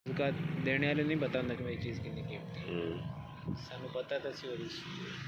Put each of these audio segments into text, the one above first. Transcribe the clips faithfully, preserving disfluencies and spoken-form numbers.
उसका देने वाले नहीं पता कि मेरी चीज़ कितनी कीमती है, सानू पता तो सी होगी।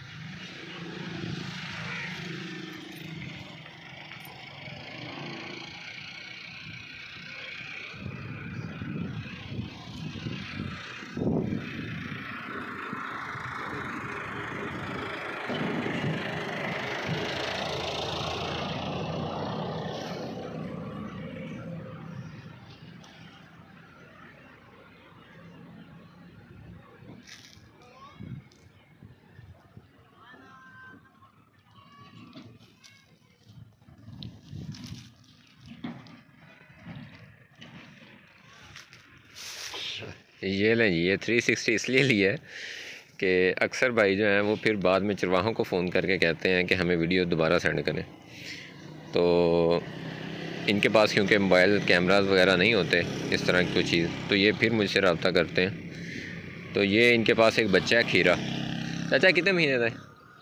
ये लें ये थ्री सिक्सटी इसलिए लिया है कि अक्सर भाई जो हैं वो फिर बाद में चरवाहों को फ़ोन करके कहते हैं कि हमें वीडियो दोबारा सेंड करें। तो इनके पास क्योंकि मोबाइल कैमरास वगैरह नहीं होते इस तरह की कोई चीज़, तो ये फिर मुझसे रब्ता करते हैं। तो ये इनके पास एक बच्चा है खीरा। चाचा कितने महीने का है?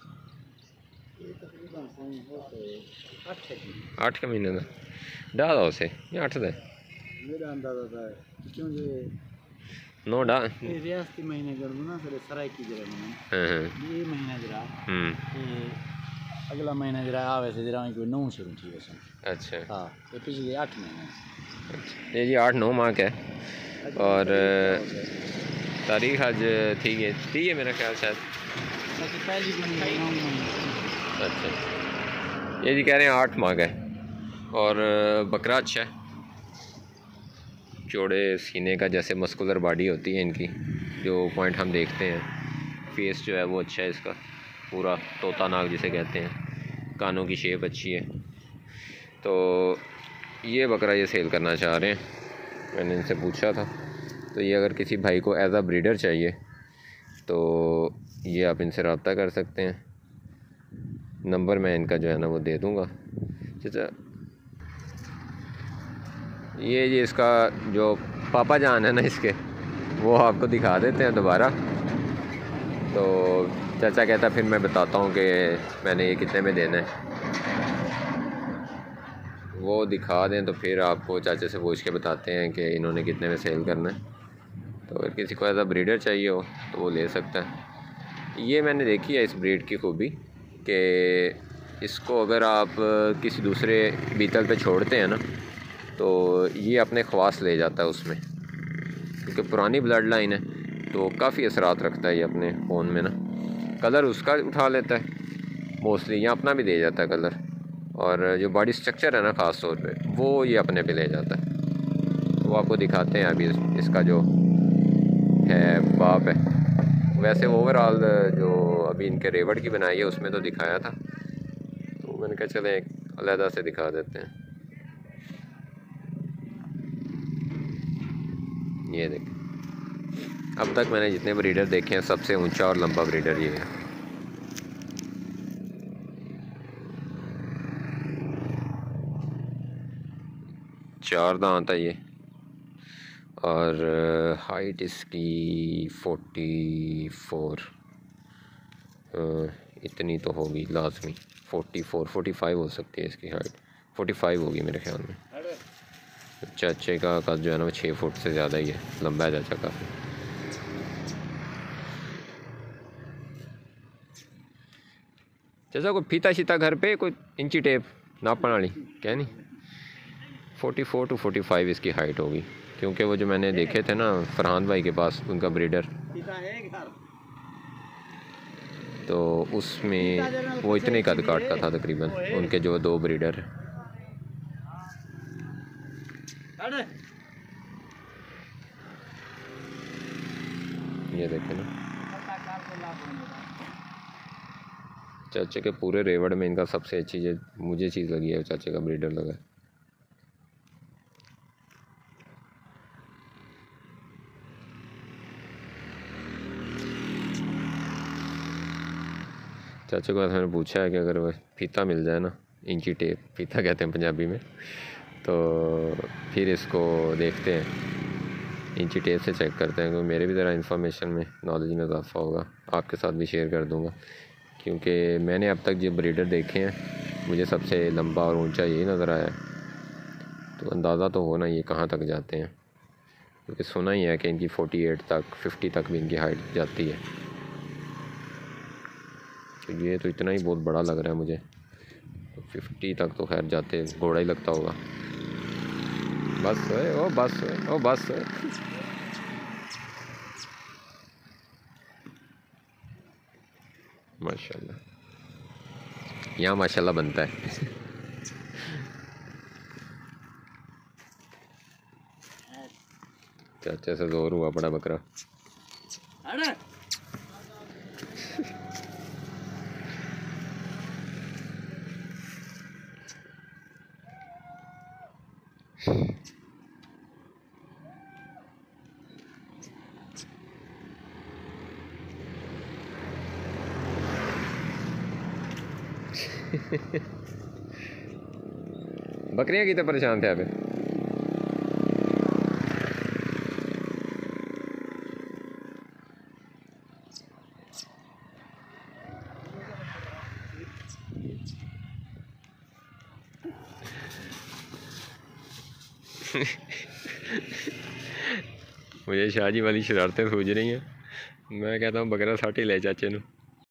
आठ का महीने का डाल उसे या अठ का नो डा रियासती महीने ना सर सराय की जरा ये महीना जरा अगला महीना जरा आवे से जरा कोई नौ शुरू थी वैसे। अच्छा हाँ ये पिछले आठ महीने ये जी आठ नौ माह का है। और तारीख आज थी है थी है मेरा ख्याल शायद। अच्छा ये जी कह रहे हैं आठ माह का है। और बकरा अच्छा है, चौड़े सीने का, जैसे मस्कुलर बॉडी होती है इनकी, जो पॉइंट हम देखते हैं। फेस जो है वो अच्छा है इसका, पूरा तोता नाग जिसे कहते हैं। कानों की शेप अच्छी है। तो ये बकरा ये सेल करना चाह रहे हैं। मैंने इनसे पूछा था, तो ये अगर किसी भाई को एज आ ब्रीडर चाहिए तो ये आप इनसे रब्ता कर सकते हैं। नंबर मैं इनका जो है ना वो दे दूँगा। चाचा ये जी इसका जो पापा जान है ना इसके, वो आपको दिखा देते हैं दोबारा। तो चाचा कहता फिर मैं बताता हूँ कि मैंने ये कितने में देना है। वो दिखा दें तो फिर आपको चाचा से पूछ के बताते हैं कि इन्होंने कितने में सेल करना है। तो अगर किसी को एज आ ब्रीडर चाहिए हो तो वो ले सकता है। ये मैंने देखी है इस ब्रीड की खूबी कि इसको अगर आप किसी दूसरे बीतल पे छोड़ते हैं ना तो ये अपने ख्वास ले जाता है उसमें, क्योंकि पुरानी ब्लड लाइन है तो काफ़ी असरात रखता है ये अपने खून में ना। कलर उसका उठा लेता है मोस्टली, या अपना भी दे जाता है कलर। और जो बॉडी स्ट्रक्चर है ना ख़ास तौर पे, वो ये अपने पे ले जाता है। तो वो आपको दिखाते हैं अभी इसका जो है बाप है। वैसे ओवरऑल जो अभी इनके रेवड़ की बनाई है उसमें तो दिखाया था, तो मैंने कहा चले एक अलहदा से दिखा देते हैं। ये देखें, अब तक मैंने जितने ब्रीडर देखे हैं सबसे ऊंचा और लंबा ब्रीडर ये है। चार दांत है ये, और हाइट इसकी फोर्टी फोर इतनी तो होगी लाजमी। फोर्टी फोर फोर्टी फाइव हो सकती है इसकी हाइट, फोर्टी फाइव होगी मेरे ख्याल में। चाचे का कद जो है ना वो छः फुट से ज़्यादा ही है, लंबा है चाचा काफ़ी। चाचा कोई फीता शीता घर पे कोई इंची टेप नापन वाली क्या नहीं? Forty four two forty five इसकी हाइट होगी, क्योंकि वो जो मैंने देखे थे ना फरहान भाई के पास, उनका ब्रीडर, तो उसमें वो इतने कद काट का था तकरीबन, उनके जो दो ब्रीडर हैं। ये देखें ना, चाचे के पूरे रेवड़ में इनका सबसे अच्छी जो मुझे चीज़ लगी है चाचे का ब्रीडर लगा है। चाचे को मैंने पूछा है कि अगर वह फीता मिल जाए ना, इंची टेप फीता कहते हैं पंजाबी में, तो फिर इसको देखते हैं, इंची टेप से चेक करते हैं। क्योंकि मेरे भी ज़रा इन्फॉर्मेशन में नॉलेज में इजाफा होगा, आपके साथ भी शेयर कर दूँगा। क्योंकि मैंने अब तक जो ब्रीडर देखे हैं मुझे सबसे लंबा और ऊंचा यही नज़र आया है, तो अंदाज़ा तो हो ना ये कहाँ तक जाते हैं। क्योंकि सुना ही है कि इनकी फोर्टी एट तक फिफ्टी तक भी इनकी हाइट जाती है। तो ये तो इतना ही बहुत बड़ा लग रहा है मुझे, तो फिफ्टी तक तो खैर जाते घोड़ा ही लगता होगा। बस है ओ बस है ओ बस है। माशाल्लाह, यहाँ माशाल्लाह बनता है। चाचा से जोर हुआ बड़ा बकरा। बकरियां कितने परेशान थे अभी। मुझे शाहजी वाली शरारतें सूझ रही हैं। मैं कहता हूँ बकरा साठ ही ले चाचे नू।